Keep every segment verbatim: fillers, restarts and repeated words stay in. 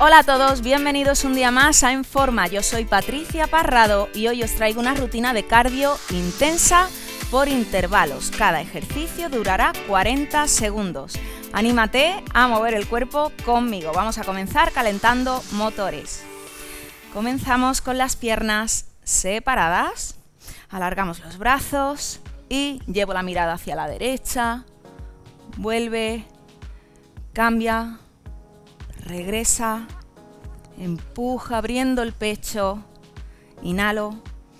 Hola a todos, bienvenidos un día más a En Forma. Yo soy Patricia Parrado y hoy os traigo una rutina de cardio intensa por intervalos. Cada ejercicio durará cuarenta segundos. Anímate a mover el cuerpo conmigo. Vamos a comenzar calentando motores. Comenzamos con las piernas separadas. Alargamos los brazos y llevo la mirada hacia la derecha. Vuelve, cambia, regresa, empuja abriendo el pecho, inhalo,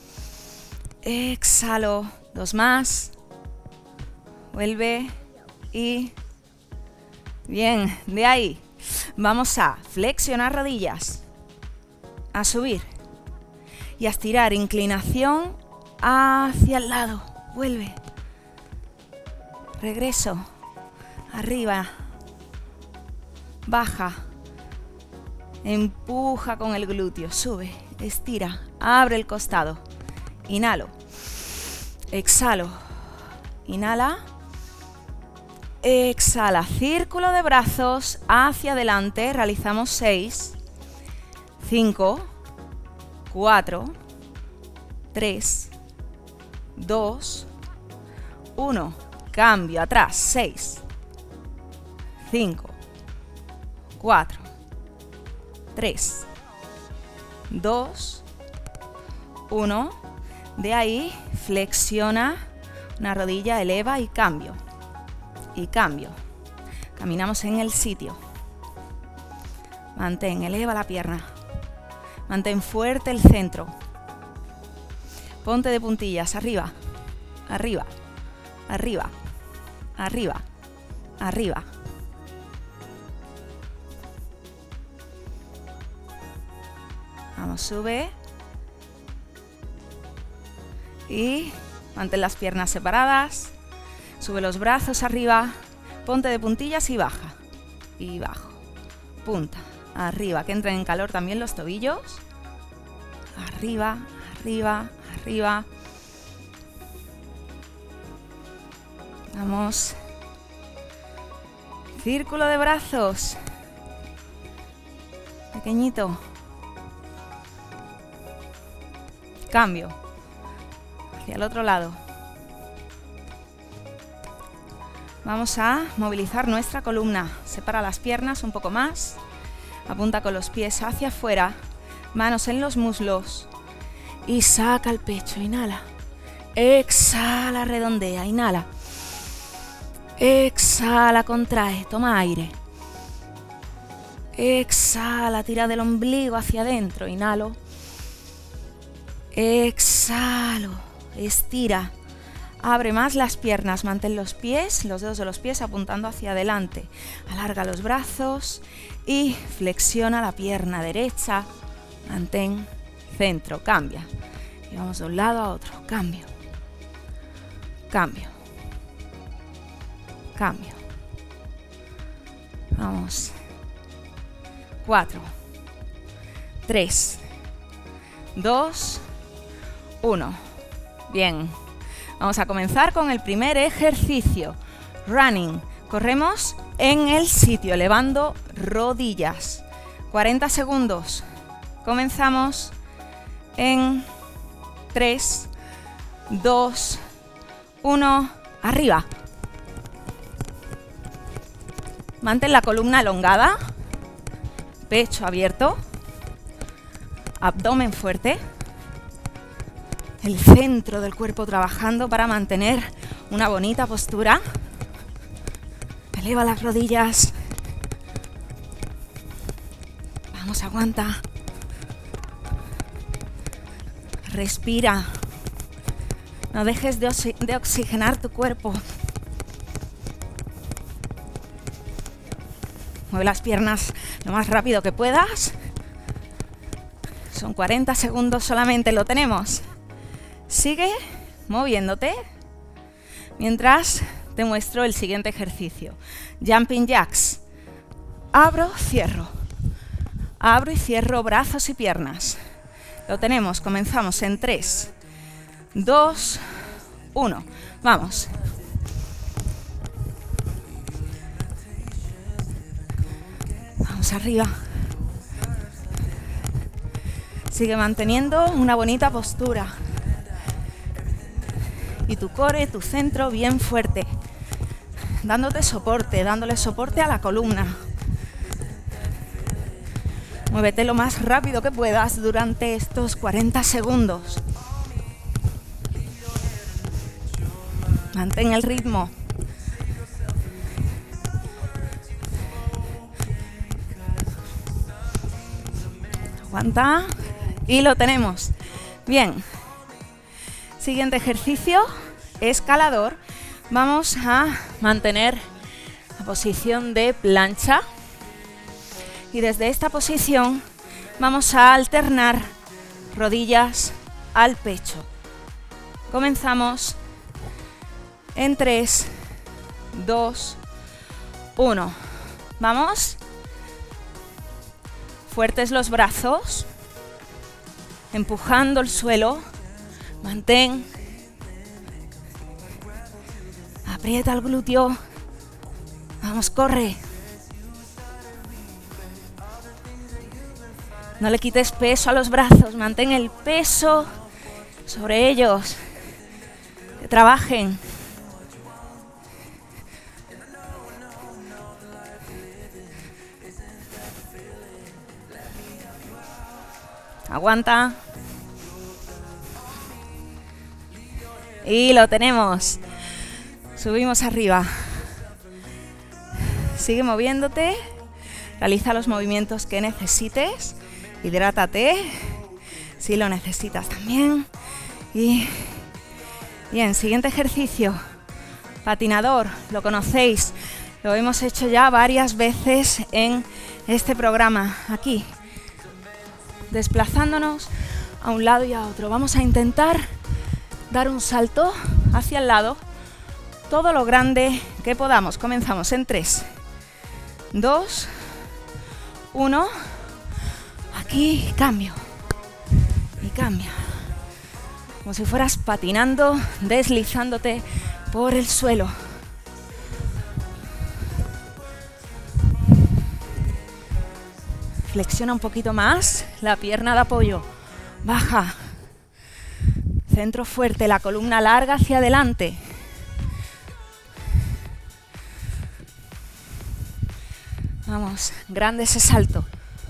exhalo, dos más, vuelve y bien, de ahí vamos a flexionar rodillas, a subir y a estirar, inclinación hacia el lado, vuelve, regreso, arriba, baja, empuja con el glúteo, sube, estira, abre el costado, inhalo, exhalo, inhala, exhala, círculo de brazos hacia adelante, realizamos seis, cinco, cuatro, tres, dos, uno, cambio atrás, seis, cinco, cuatro, tres, dos, uno. De ahí flexiona una rodilla, eleva y cambio. Y cambio. Caminamos en el sitio. Mantén, eleva la pierna. Mantén fuerte el centro. Ponte de puntillas, arriba, arriba, arriba, arriba, arriba. Vamos, sube. Y mantén las piernas separadas. Sube los brazos arriba. Ponte de puntillas y baja. Y bajo. Punta. Arriba. Que entren en calor también los tobillos. Arriba, arriba, arriba. Vamos. Círculo de brazos. Pequeñito. Cambio. Hacia el otro lado. Vamos a movilizar nuestra columna. Separa las piernas un poco más. Apunta con los pies hacia afuera. Manos en los muslos. Y saca el pecho. Inhala. Exhala, redondea. Inhala. Exhala, contrae. Toma aire. Exhala, tira del ombligo hacia adentro. Inhalo. Exhalo, estira, abre más las piernas, mantén los pies, los dedos de los pies apuntando hacia adelante, alarga los brazos y flexiona la pierna derecha, mantén centro, cambia, y vamos de un lado a otro, cambio, cambio, cambio, vamos, cuatro, tres, dos, uno. Bien, vamos a comenzar con el primer ejercicio. Running. Corremos en el sitio, elevando rodillas. cuarenta segundos. Comenzamos en tres, dos, uno. Arriba. Mantén la columna elongada. Pecho abierto. Abdomen fuerte. El centro del cuerpo trabajando para mantener una bonita postura. Eleva las rodillas. Vamos, aguanta. Respira. No dejes de, oxi- de oxigenar tu cuerpo. Mueve las piernas lo más rápido que puedas. Son cuarenta segundos solamente, lo tenemos. Sigue moviéndote mientras te muestro el siguiente ejercicio. Jumping jacks. Abro, cierro. Abro y cierro brazos y piernas. Lo tenemos, comenzamos en tres, dos, uno. Vamos. Vamos arriba. Sigue manteniendo una bonita postura. Y tu core, tu centro bien fuerte. Dándote soporte, dándole soporte a la columna. Muévete lo más rápido que puedas durante estos cuarenta segundos. Mantén el ritmo. Aguanta. Y lo tenemos. Bien. Siguiente ejercicio, escalador. Vamos a mantener la posición de plancha. Y desde esta posición vamos a alternar rodillas al pecho. Comenzamos en tres, dos, uno. Vamos. Fuertes los brazos. Empujando el suelo. Mantén. Aprieta el glúteo. Vamos, corre. No le quites peso a los brazos. Mantén el peso sobre ellos. Que trabajen. Aguanta. Y lo tenemos. Subimos arriba. Sigue moviéndote. Realiza los movimientos que necesites. Hidrátate. Si lo necesitas también. Y bien, siguiente ejercicio. Patinador. Lo conocéis. Lo hemos hecho ya varias veces en este programa. Aquí. Desplazándonos a un lado y a otro. Vamos a intentar dar un salto hacia el lado, todo lo grande que podamos. Comenzamos en tres, dos, uno. Aquí, cambio. Y cambia. Como si fueras patinando, deslizándote por el suelo. Flexiona un poquito más la pierna de apoyo. Baja. Centro fuerte, la columna larga hacia adelante. Vamos, grande ese salto.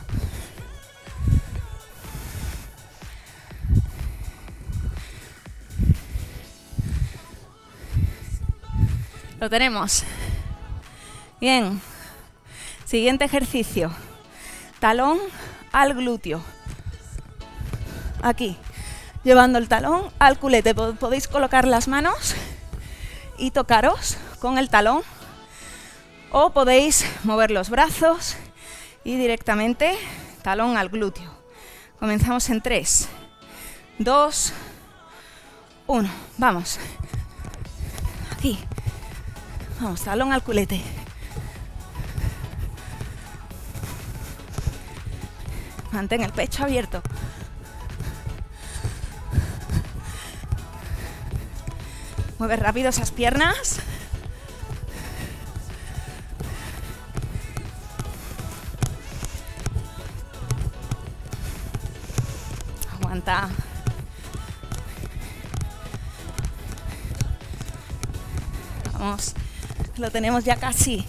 Lo tenemos. Bien. Siguiente ejercicio. Talón al glúteo. Aquí. Llevando el talón al culete. Podéis colocar las manos y tocaros con el talón. O podéis mover los brazos y directamente talón al glúteo. Comenzamos en tres, dos, uno. Vamos. Aquí. Vamos, talón al culete. Mantén el pecho abierto. Mueve rápido esas piernas. Aguanta. Vamos, lo tenemos ya casi.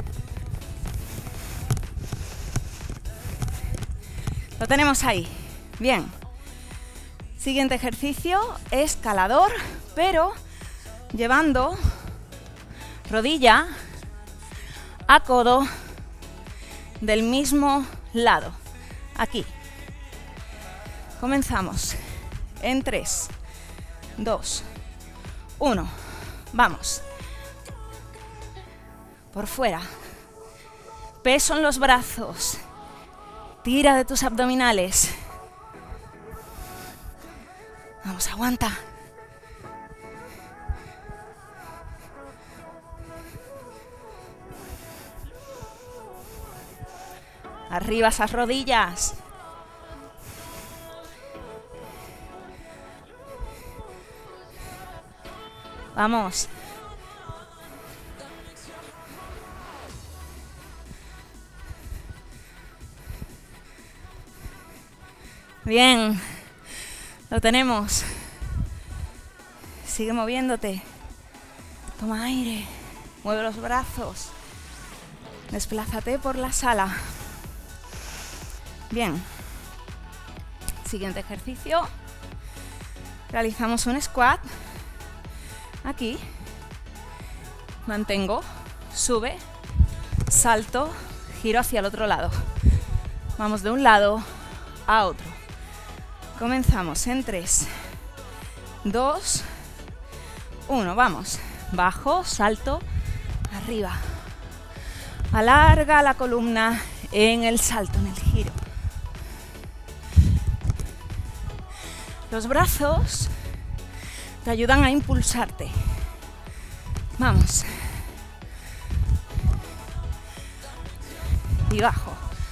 Lo tenemos ahí. Bien. Siguiente ejercicio, escalador, pero llevando rodilla a codo del mismo lado. Aquí. Comenzamos en tres, dos, uno. Vamos. Por fuera. Peso en los brazos. Tira de tus abdominales. Vamos, aguanta. Arriba esas rodillas. Vamos. Bien, lo tenemos. Sigue moviéndote. Toma aire. Mueve los brazos. Desplázate por la sala. Bien. Siguiente ejercicio. Realizamos un squat. Aquí. Mantengo. Sube. Salto. Giro hacia el otro lado. Vamos de un lado a otro. Comenzamos en tres, dos, uno. Vamos. Bajo, salto, arriba. Alarga la columna en el salto, en el giro. Los brazos te ayudan a impulsarte. Vamos. Y bajo.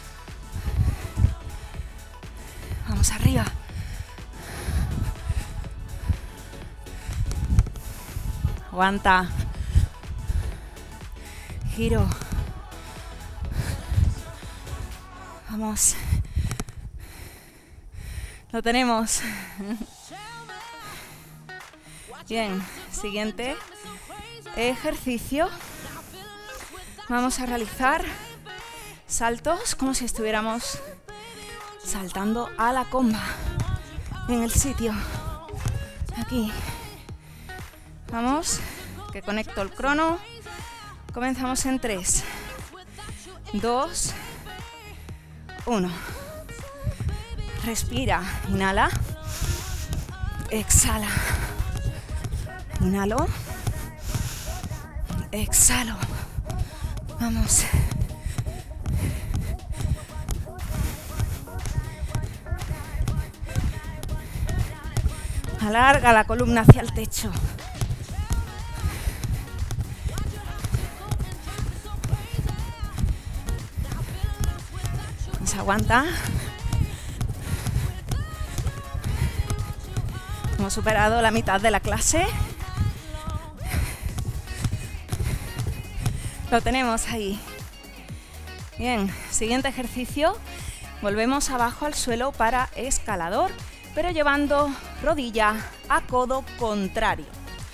Vamos arriba. Aguanta. Giro. Vamos. Lo tenemos. Bien, siguiente ejercicio. Vamos a realizar saltos como si estuviéramos saltando a la comba en el sitio. Aquí. Vamos, que conecto el crono. Comenzamos en tres, dos, uno. Respira, inhala, exhala. Inhalo, exhalo. Vamos. Alarga la columna hacia el techo. Nos aguanta. Hemos superado la mitad de la clase. Lo tenemos ahí. Bien, siguiente ejercicio. Volvemos abajo al suelo para escalador, pero llevando rodilla a codo contrario.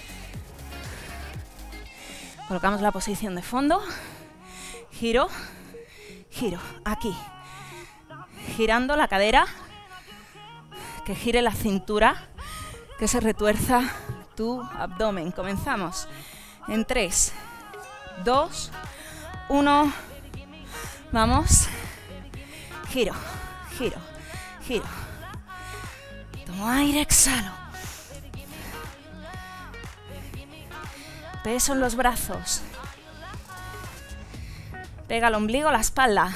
Colocamos la posición de fondo. Giro, giro, aquí. Girando la cadera, que gire la cintura, que se retuerza tu abdomen. Comenzamos en tres, dos, uno. Vamos. Giro, giro, giro. Tomo aire, exhalo. Peso en los brazos. Pega el ombligo a la espalda.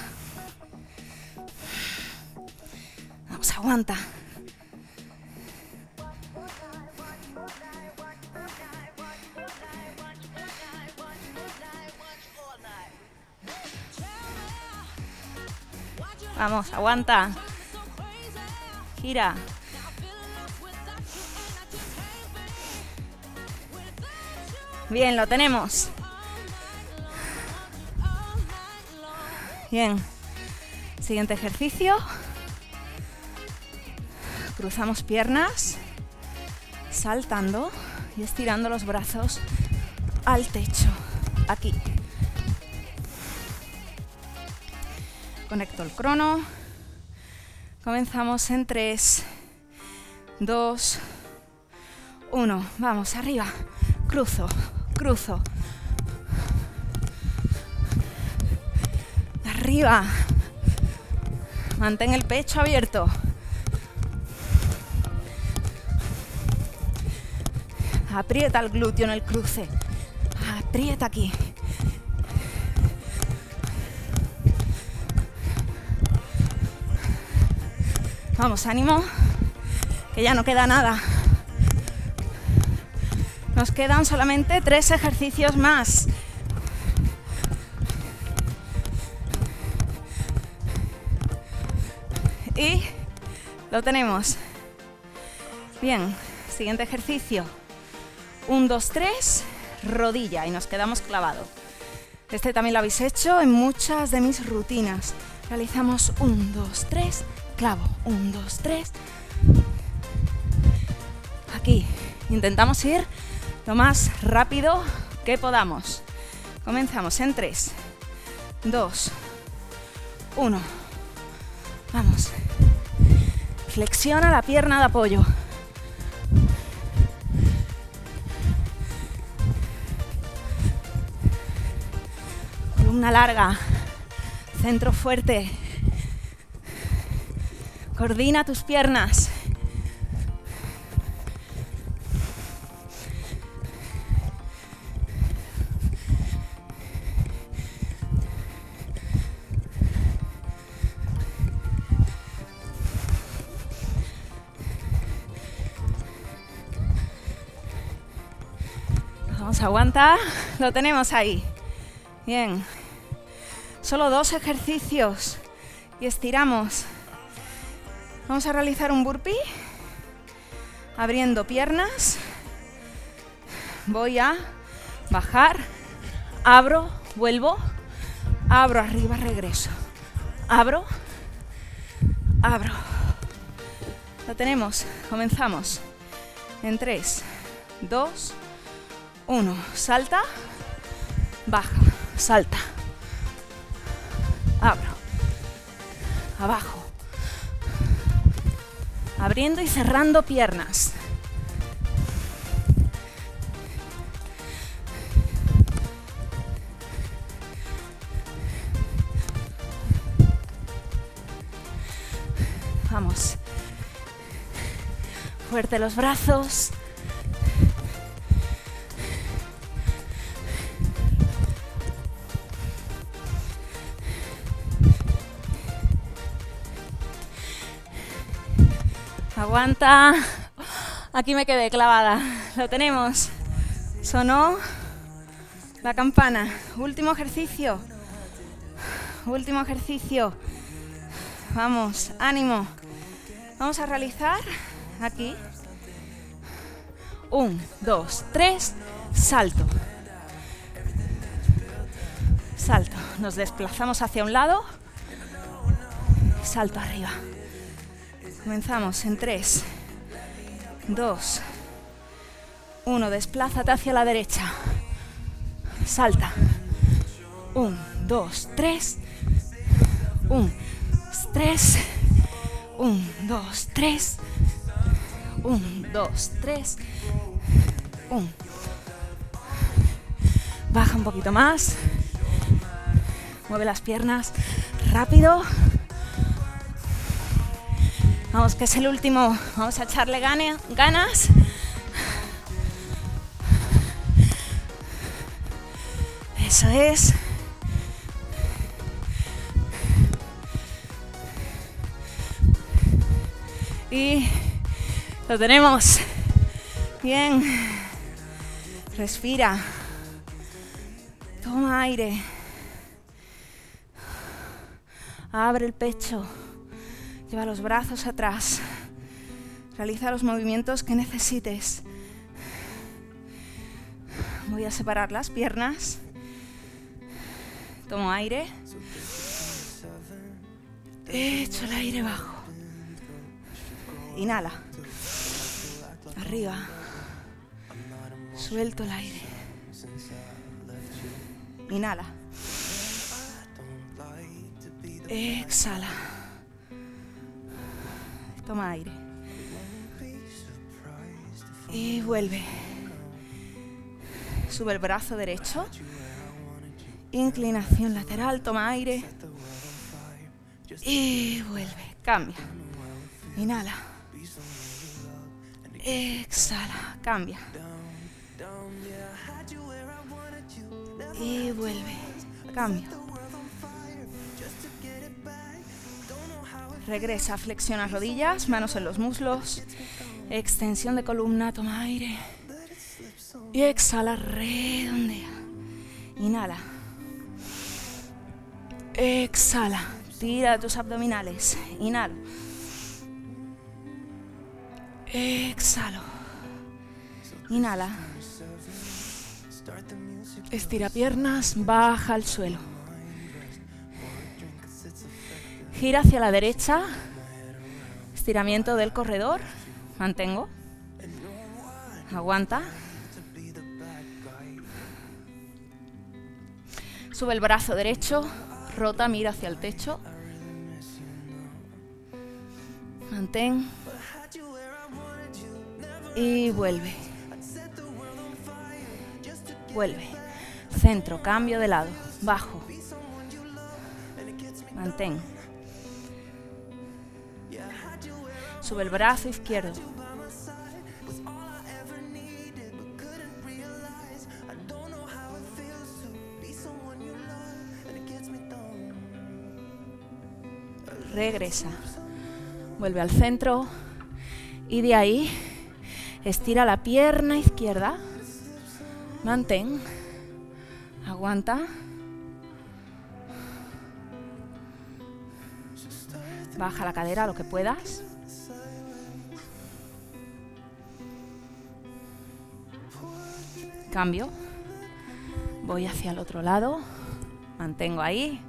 Vamos, aguanta. Vamos, aguanta. Gira. Bien, lo tenemos. Bien. Siguiente ejercicio. Cruzamos piernas, saltando y estirando los brazos al techo. Aquí. Conecto el crono. Comenzamos en tres, dos, uno. Vamos, arriba. Cruzo, cruzo. Arriba. Mantén el pecho abierto. Aprieta el glúteo en el cruce. Aprieta aquí. Vamos, ánimo, que ya no queda nada. Nos quedan solamente tres ejercicios más. Y lo tenemos. Bien, siguiente ejercicio. Un, dos, tres, rodilla y nos quedamos clavados. Este también lo habéis hecho en muchas de mis rutinas. Realizamos un, dos, tres, clavo. Un, dos, tres. Aquí. Intentamos ir lo más rápido que podamos. Comenzamos en tres, dos, uno. Vamos. Flexiona la pierna de apoyo. Columna larga. Centro fuerte. Coordina tus piernas. Vamos, aguanta. Lo tenemos ahí. Bien. Solo dos ejercicios y estiramos. Vamos a realizar un burpee, abriendo piernas. Voy a bajar, abro, vuelvo, abro arriba, regreso. Abro, abro. Lo tenemos. Comenzamos. En tres, dos, uno. Salta, baja, salta. Abro, abajo, abriendo y cerrando piernas. Vamos, fuerte los brazos. Aguanta. Aquí me quedé clavada. Lo tenemos. Sonó la campana. Último ejercicio. Último ejercicio. Vamos, ánimo. Vamos a realizar aquí. Un, dos, tres. Salto. Salto. Nos desplazamos hacia un lado. Salto arriba. Comenzamos en tres, dos, uno. Desplázate hacia la derecha. Salta. un, dos, tres. un, tres. un, dos, tres. un, dos, tres. un. Baja un poquito más. Mueve las piernas rápido. Vamos, que es el último. Vamos a echarle gane, ganas. Eso es. Y lo tenemos. Bien. Respira. Toma aire. Abre el pecho. Lleva los brazos atrás. Realiza los movimientos que necesites. Voy a separar las piernas. Tomo aire. Echo el aire bajo. Inhala. Arriba. Suelto el aire. Inhala. Exhala. Toma aire. Y vuelve. Sube el brazo derecho. Inclinación lateral. Toma aire. Y vuelve. Cambia. Inhala. Exhala. Cambia. Y vuelve. Cambia. Regresa, flexiona rodillas, manos en los muslos, extensión de columna, toma aire y exhala, redondea. Inhala, exhala, tira tus abdominales, inhalo, exhalo, inhala, estira piernas, baja al suelo. Gira hacia la derecha, Estiramiento del corredor. Mantengo. Aguanta. Sube el brazo derecho. Rota, mira hacia el techo. Mantén. Y vuelve. Vuelve. Centro, cambio de lado. Bajo. Mantén. Sube el brazo izquierdo. Regresa. Vuelve al centro. Y de ahí, estira la pierna izquierda. Mantén. Aguanta. Baja la cadera lo que puedas. Cambio. Voy hacia el otro lado. Mantengo ahí.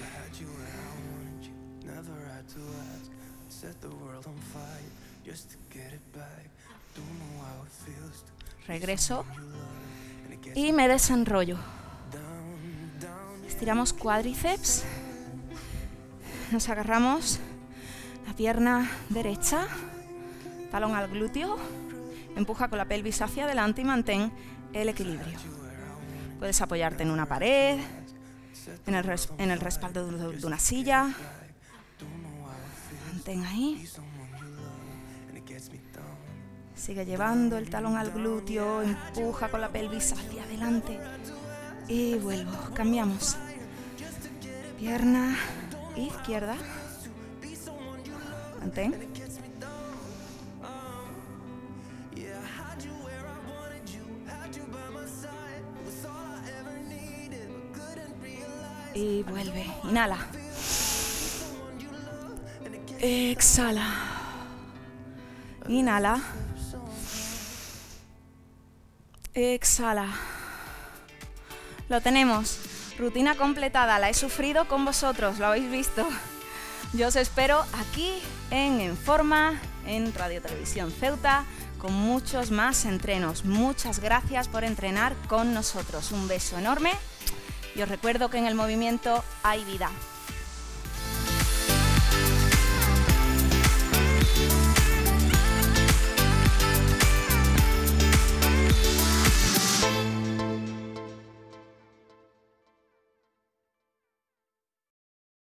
Regreso. Y me desenrollo. Estiramos cuádriceps. Nos agarramos la pierna derecha. Talón al glúteo. Empuja con la pelvis hacia adelante y mantén el equilibrio. Puedes apoyarte en una pared, en el, res en el respaldo de, de una silla. Mantén ahí. Sigue llevando el talón al glúteo, empuja con la pelvis hacia adelante. Y vuelvo, cambiamos. Pierna izquierda. Mantén. Y vuelve, inhala. Exhala. Inhala. Exhala. Lo tenemos. Rutina completada. La he sufrido con vosotros. Lo habéis visto. Yo os espero aquí en En Forma, en Radio Televisión Ceuta, con muchos más entrenos. Muchas gracias por entrenar con nosotros. Un beso enorme. Y os recuerdo que en el movimiento hay vida.